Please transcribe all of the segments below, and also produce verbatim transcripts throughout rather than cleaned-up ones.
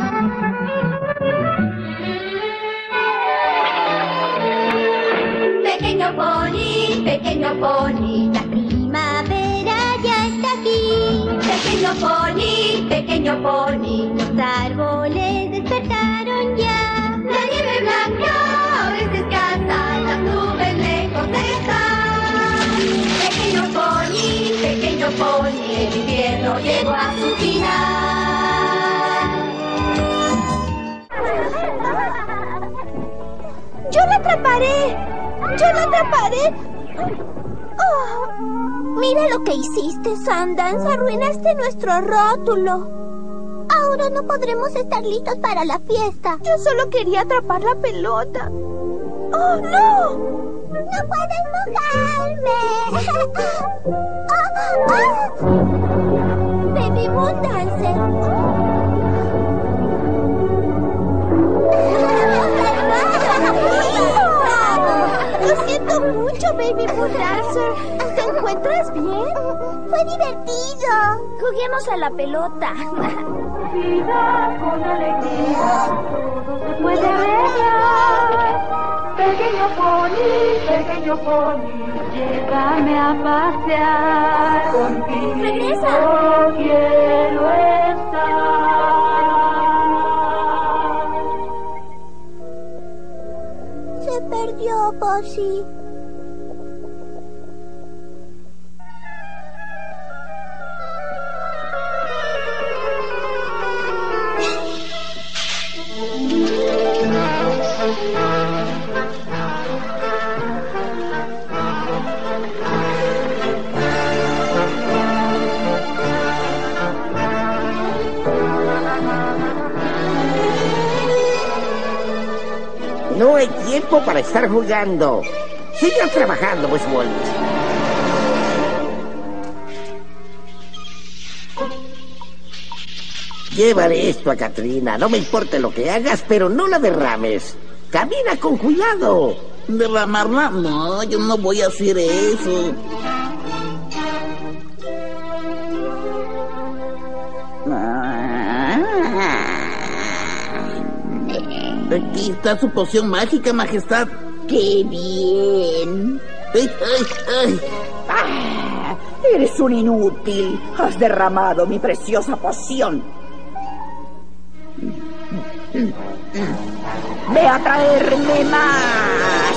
Pequeño pony, pequeño pony, la primavera ya está aquí. Pequeño pony, pequeño pony, los árboles despertaron ya. La nieve blanca ahora es escasa, las nubes lejos están. Pequeño pony, pequeño pony, el invierno llegó a su final. ¡Yo la atraparé! ¡Yo la atraparé! Oh, mira lo que hiciste, Sundance. Arruinaste nuestro rótulo. Ahora no podremos estar listos para la fiesta. Yo solo quería atrapar la pelota. ¡Oh, no! ¡No puedes mojarme! ¡Oh, oh! ¡Baby Moon Dancer! Lo siento mucho, Baby Moon Dancer. ¿Te encuentras bien? Fue divertido. Juguemos a la pelota. Vida con alegría, todo se puede arreglar. Pequeño pony, pequeño pony, llévame a pasear. Contigo ¡Regresa! quiero estar. Se perdió, Posy. No hay tiempo para estar jugando. Sigan trabajando, pues, Walt. Llévale esto a Katrina. No me importa lo que hagas, pero no la derrames. Camina con cuidado. ¿Derramarla? No, yo no voy a hacer eso. Aquí está su poción mágica, Majestad. ¡Qué bien! ¡Ay, ay, ay! ¡Ah! ¡Eres un inútil! Has derramado mi preciosa poción. ¡Ve a traerme más!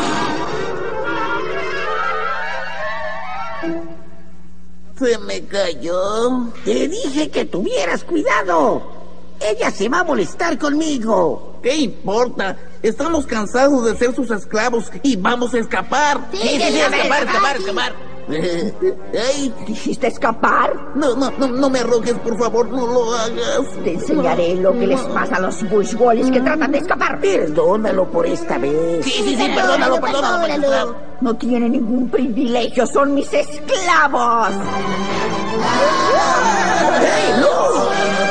Se me cayó. Te dije que tuvieras cuidado. Ella se va a molestar conmigo. ¿Qué importa? Estamos cansados de ser sus esclavos y vamos a escapar. Sí, sí, sí, sí, escapar, escapar, escapar. Ay, ¿Dijiste escapar? no, no, no, no me arrojes, por favor, no lo hagas. Te enseñaré lo que les pasa a los bushwallies que tratan de escapar. Perdónalo por esta vez. Sí, sí, sí, perdónalo, perdónalo, Majestad. No tienen ningún privilegio, son mis esclavos. ¡Hey, no!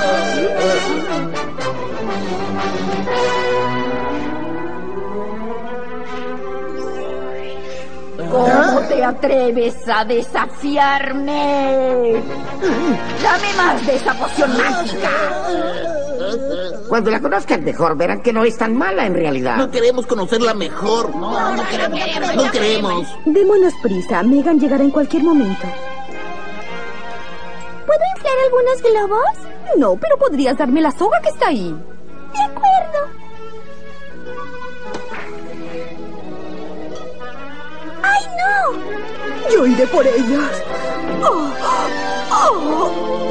¿Cómo te atreves a desafiarme? Dame más de esa poción mágica. Cuando la conozcan mejor, verán que no es tan mala en realidad. No queremos conocerla mejor. No, no queremos. No queremos. Démonos prisa. Megan llegará en cualquier momento. ¿Puedo inflar algunos globos? No, pero podrías darme la soga que está ahí. De acuerdo. ¡Ay, no! Yo iré por ellas. Oh, oh,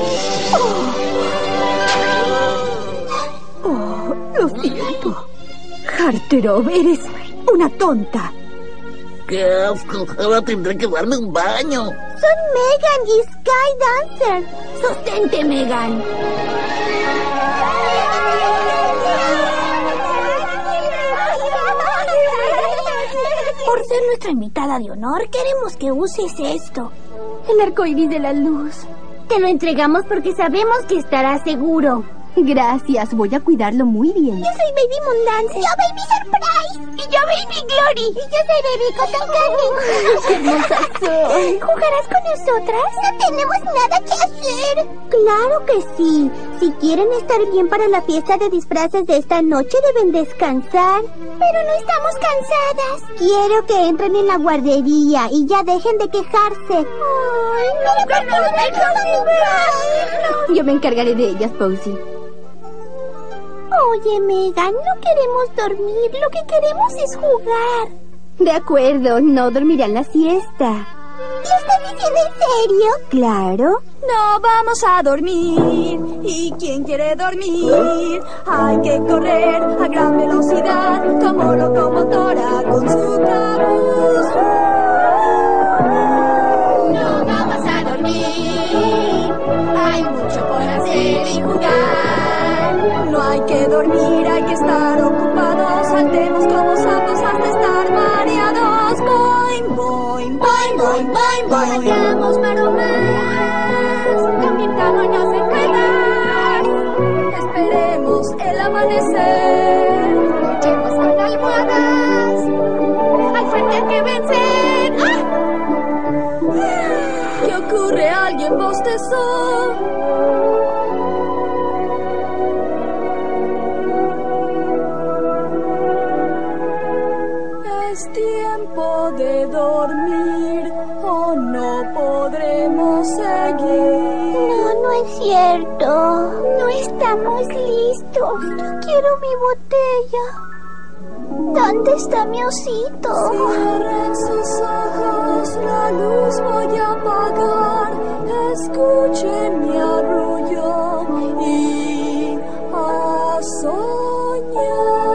oh. Oh, lo siento. Harterov, eres una tonta. ¡Qué asco! Ahora tendré que darme un baño. Son Megan y Sky Dancer. Sostente, Megan. Por ser nuestra invitada de honor, queremos que uses esto. El arco iris de la luz. Te lo entregamos porque sabemos que estará seguro. Gracias, voy a cuidarlo muy bien. Yo soy Baby Moondance. Yo Baby Surprise. Y yo Baby Glory. Y yo soy Baby Cotton Candy. ¡Qué hermosas son! ¿Jugarás con nosotras? No tenemos nada que hacer. Claro que sí. Si quieren estar bien para la fiesta de disfraces de esta noche, deben descansar. Pero no estamos cansadas. Quiero que entren en la guardería y ya dejen de quejarse. Ay, nunca nos dejan jugar. Yo me encargaré de ellas, Posy. Oye, Megan, no queremos dormir. Lo que queremos es jugar. De acuerdo, no dormirán la siesta. ¿Lo estás diciendo en serio? Claro. No vamos a dormir. ¿Y quién quiere dormir? Hay que correr a gran velocidad como locomotora con su cabuz. No vamos a dormir. Hay mucho por hacer y jugar. No hay que dormir, hay que estar ocupados. Saltemos como sapos hasta estar mareados. Boing, boing, boing, boing, boing, boing. Hagamos maromas. Convirtámonos en juegos. Esperemos el amanecer. Luchemos con almohadas. Al frente hay que vencer. ¡Ah! ¿Qué ocurre? ¿Alguien bostezó? Es tiempo de dormir o no podremos seguir. No, no es cierto. No estamos listos. Yo quiero mi botella. ¿Dónde está mi osito? Cierren sus ojos, la luz voy a apagar. Escuchen mi arrullo y a soñar.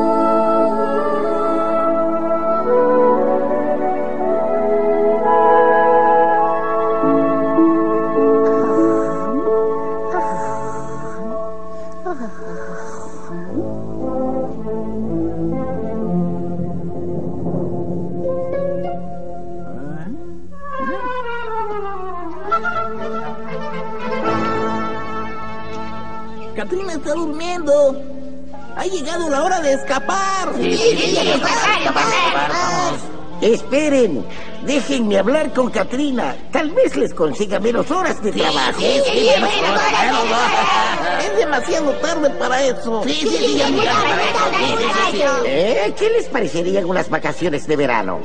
Catrina está durmiendo. Ha llegado la hora de escapar. Sí, sí, sí, sí, vamos. Esperen, déjenme hablar con Catrina. Tal vez les consiga menos horas de trabajo. Sí, sí, sí, es demasiado tarde para eso. Sí, sí, sí, ya muy tarde para eso. Sí, sí, sí, sí. ¿Eh? ¿Qué les parecerían unas vacaciones de verano?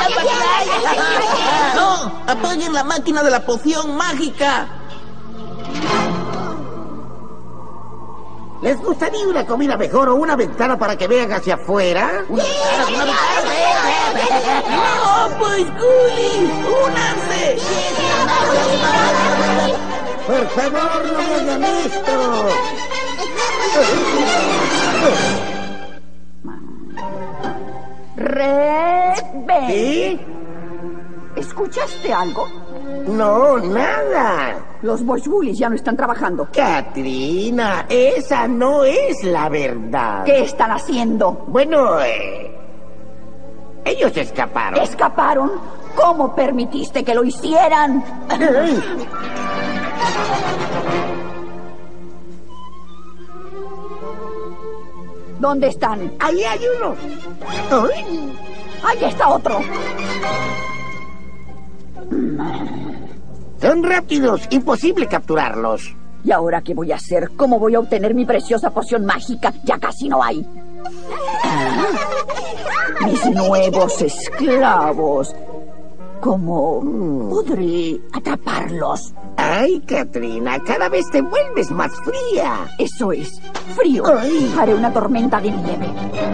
No, apaguen la máquina de la poción mágica. ¿Les gustaría una comida mejor o una ventana para que vean hacia afuera? ¡Una ventana, una ventana! ¡No, pues, Gully! ¡Únanse! ¡Por favor, no me hagan esto! Rebe. ¿Sí? ¿Escuchaste algo? No, nada. Los Boys Bullies ya no están trabajando. Catrina, esa no es la verdad. ¿Qué están haciendo? Bueno, eh, ellos escaparon. ¿Escaparon? ¿Cómo permitiste que lo hicieran? Ay. ¿Dónde están? Ahí hay uno. Ay. Ahí está otro. Son rápidos, imposible capturarlos. ¿Y ahora qué voy a hacer? ¿Cómo voy a obtener mi preciosa poción mágica? Ya casi no hay. Mis nuevos esclavos. ¿Cómo podré atraparlos? Ay, Catrina, cada vez te vuelves más fría. Eso es, frío. Ay. Haré una tormenta de nieve.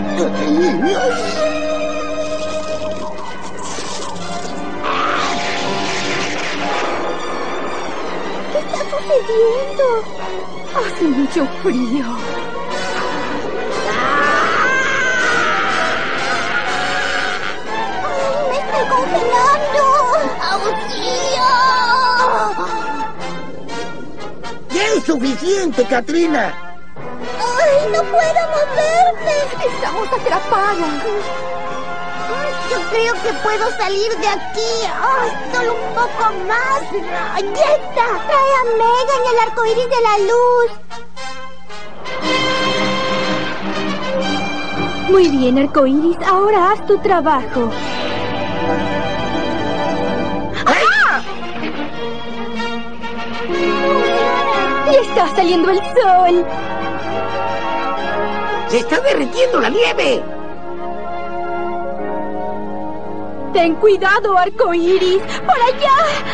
¿Qué está sucediendo? Hace mucho frío. ¡Ay, me estoy congelando! ¡Auxilio! ¡Ya es suficiente, Catrina! ¡Ay, no puedo moverme! Estamos atrapadas. Yo creo que puedo salir de aquí. ¡Ay, solo un poco más! ¡Ya está! ¡Trae a Megan el arco iris de la luz! Muy bien, Arcoíris. Ahora haz tu trabajo. ¡Ah! ¡Y está saliendo el sol! ¡Se está derritiendo la nieve! ¡Ten cuidado, Arcoíris! ¡Por allá!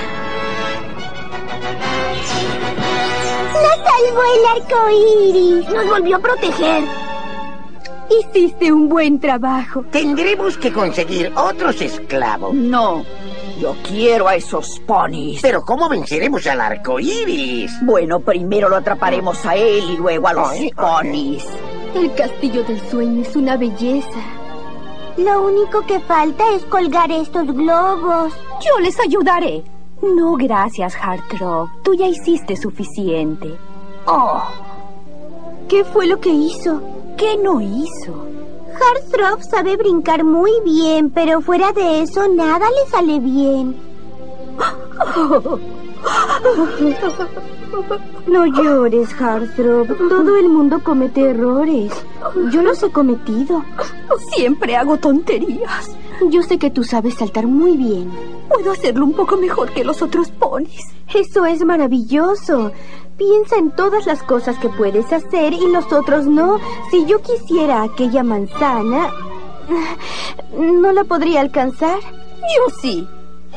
¡Nos salvó el arco iris! ¡Nos volvió a proteger! Hiciste un buen trabajo. Tendremos que conseguir otros esclavos. No, yo quiero a esos ponis. Pero ¿cómo venceremos al arco iris? Bueno, primero lo atraparemos a él y luego a los Ay, ponis. El castillo del sueño es una belleza. Lo único que falta es colgar estos globos. Yo les ayudaré. No, gracias, Heartthrob. Tú ya hiciste suficiente. Oh, ¿Qué fue lo que hizo? ¿Qué no hizo? Heartthrob sabe brincar muy bien, pero fuera de eso nada le sale bien. No llores, Heartthrob. Todo el mundo comete errores. Yo los he cometido. Siempre hago tonterías. Yo sé que tú sabes saltar muy bien. Puedo hacerlo un poco mejor que los otros ponis. Eso es maravilloso. Piensa en todas las cosas que puedes hacer y los otros no. Si yo quisiera aquella manzana, ¿no la podría alcanzar? Yo sí.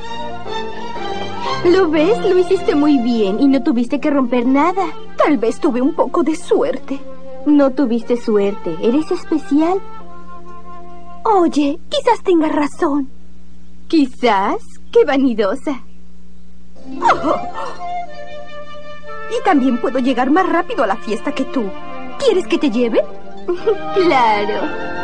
¿Lo ves? Lo hiciste muy bien y no tuviste que romper nada. Tal vez tuve un poco de suerte. No tuviste suerte. Eres especial. Oye, quizás tengas razón. Quizás. Qué vanidosa. Oh. Y también puedo llegar más rápido a la fiesta que tú. ¿Quieres que te lleve? Claro.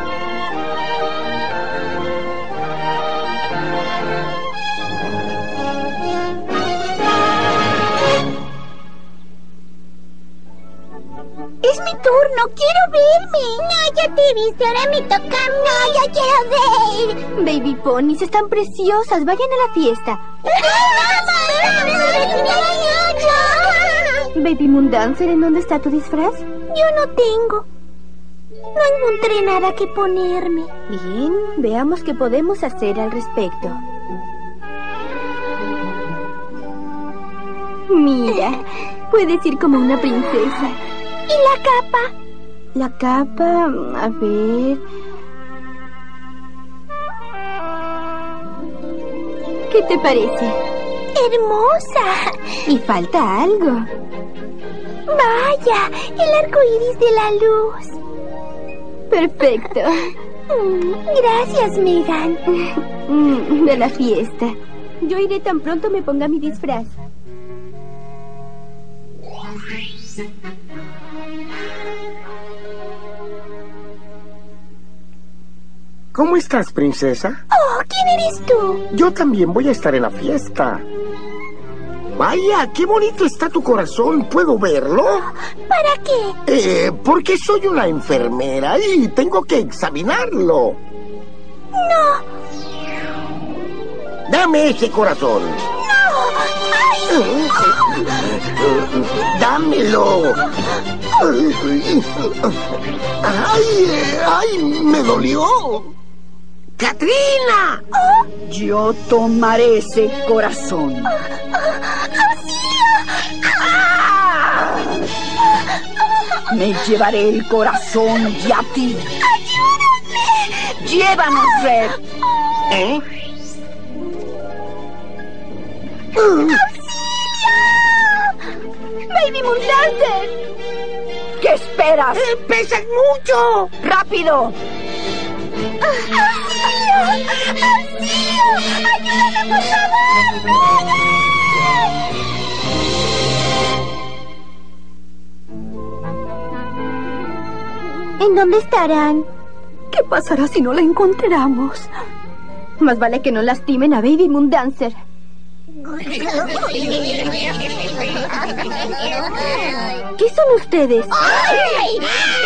Es mi turno, quiero verme. No, ya te viste, ahora me toca a mí. No, ya quiero ver. Baby ponies están preciosas, vayan a la fiesta. Baby Moondancer, ¿en dónde está tu disfraz? Yo no tengo. No encontré nada que ponerme. Bien, veamos qué podemos hacer al respecto. Mira, puedes ir como una princesa. ¿Y la capa? La capa, a ver... ¿Qué te parece? ¡Hermosa! Y falta algo. ¡Vaya! El arco iris de la luz. Perfecto. Mm, gracias, Megan. Mm, de la fiesta. Yo iré tan pronto me ponga mi disfraz. ¿Cómo estás, princesa? Oh, ¿quién eres tú? Yo también voy a estar en la fiesta. Vaya, qué bonito está tu corazón. ¿Puedo verlo? ¿Para qué? Eh, porque soy una enfermera y tengo que examinarlo. No. Dame ese corazón. No. ¡Ay! Dámelo. ¡Ay! ¡Ay! ¡Me dolió! ¡Katrina! Yo tomaré ese corazón. ¡Ah! Me llevaré el corazón y a ti. ¡Ayúdame! ¡Llévanos, Red! ¿Eh? ¡Baby Moondancer! ¿Qué esperas? ¡Eh, ¡Pesan mucho! ¡Rápido! ¡Auxilio! ¡Auxilio! ¡Ayúdame, por favor! ¿En dónde estarán? ¿Qué pasará si no la encontramos? Más vale que no lastimen a Baby Moondancer. ¿Qué son ustedes? ¡Ay!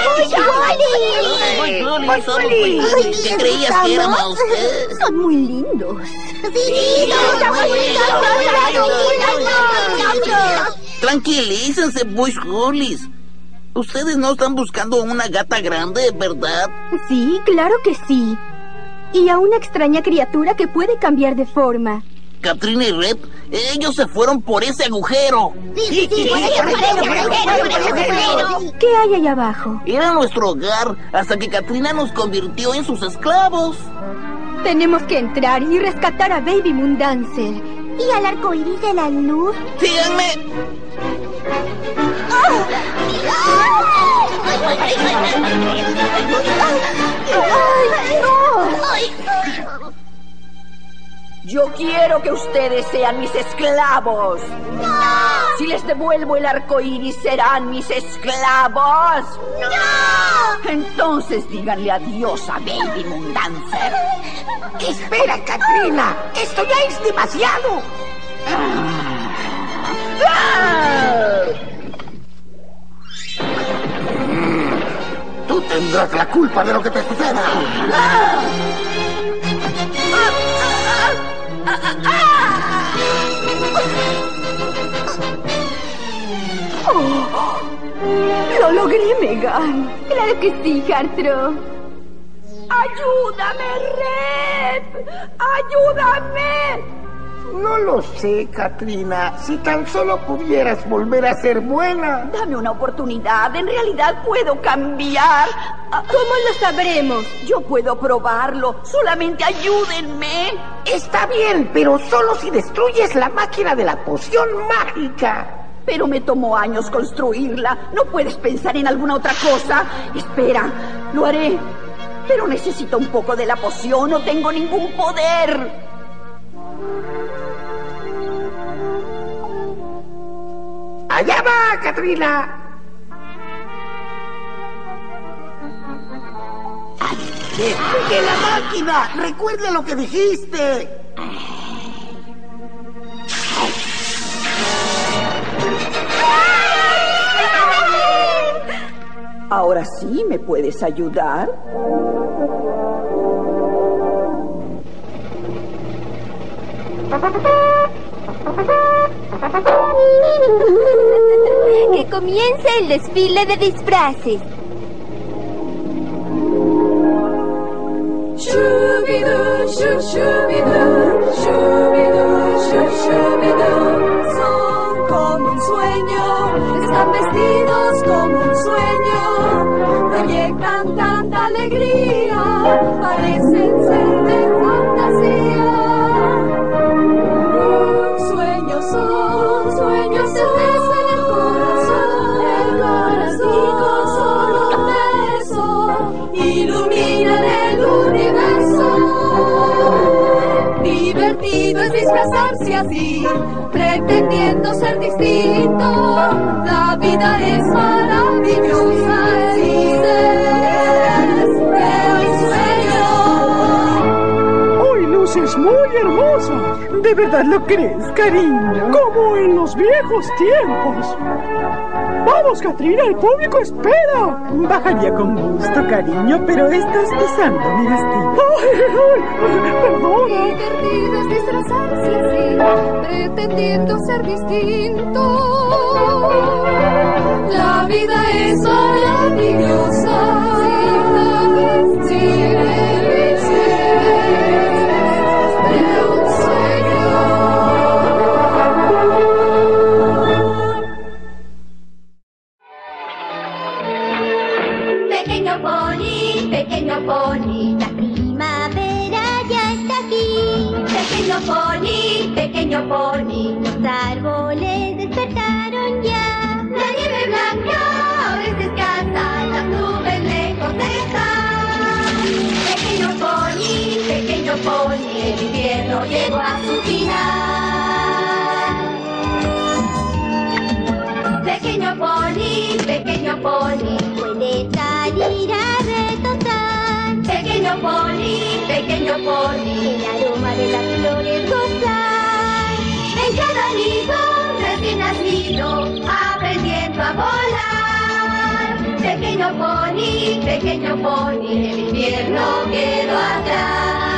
¡Muy Jolly! Muy Jolly, somos ¿qué creías que éramos? ¿Eh? Son muy lindos. ¡Sí! ¡Estamos muy lindos! Tranquilícense, Bush Jollies. Ustedes no están buscando una gata grande, ¿verdad? Sí, claro que sí. Y a una extraña criatura que puede cambiar de forma. Katrina y Red, ellos se fueron por ese agujero. Sí, sí, sí, por ese agujero, por ese agujero, por ese agujero. ¿Qué hay allá abajo? Era nuestro hogar hasta que Katrina nos convirtió en sus esclavos. Tenemos que entrar y rescatar a Baby Moon Dancer. ¿Y al arco iris de la luz? ¡Síganme! Yo quiero que ustedes sean mis esclavos. ¡No! Si les devuelvo el arco iris, serán mis esclavos. ¡No! Entonces díganle adiós a Baby Moon Dancer. Espera, Katrina. Esto ya es demasiado. Mm, Tú tendrás la culpa de lo que te suceda. Oh, ¡lo logré, Megan! ¡Claro que sí, Hartro! ¡Ayúdame, Red! ¡Ayúdame! No lo sé, Katrina. Si tan solo pudieras volver a ser buena. Dame una oportunidad. En realidad puedo cambiar. ¿Cómo lo sabremos? Yo puedo probarlo. Solamente ayúdenme. Está bien, pero solo si destruyes la máquina de la poción mágica. Pero me tomó años construirla. ¿No puedes pensar en alguna otra cosa? Espera, lo haré. Pero necesito un poco de la poción. No tengo ningún poder. ¡Allá va, Katrina! ¡Destruye la máquina! ¡Recuerda lo que dijiste! Ahora sí me puedes ayudar. Que comience el desfile de disfraces. Shoo-be-doo, shoo, shoo-be-doo, shoo-be-doo, shoo, shoo-be-doo. Son como un sueño, están vestidos como un sueño, proyectan tanta alegría, parecen ser de fantasía. Sueños son, sueños certeza en el corazón, el corazón, y con solo un beso iluminan el universo. Divertido es disfrazarse así, pretendiendo ser distinto. La vida es maravillosa, dices, veo y sueño. Hoy luces muy hermosa. ¿De verdad lo crees, cariño? Como en los viejos tiempos. ¡Vamos, Katrina! ¡El público espera! Bajaría con gusto, cariño, pero estás pisando mi vestido. ¡Ay, ay! ¡Perdona! Divertido es disfrazarse así, pretendiendo ser distinto. La vida es maravillosa. Sí, sí, sí, de un sueño. Pequeño pony, pequeño pony, La primavera ya está aquí. pequeño pony, pequeño pony. Los árboles despertaron ya. La nieve blanca ahora es escasa, las nubes lejos están. Pequeño pony, pequeño pony, el invierno llegó a su final. Pequeño pony, pequeño pony, Puede salir a retotar. pequeño pony, pequeño pony. El aroma de las flores gozar. En cada nido recién nacido, aprendiendo a volar. Pequeño pony, pequeño pony, el invierno quedó atrás.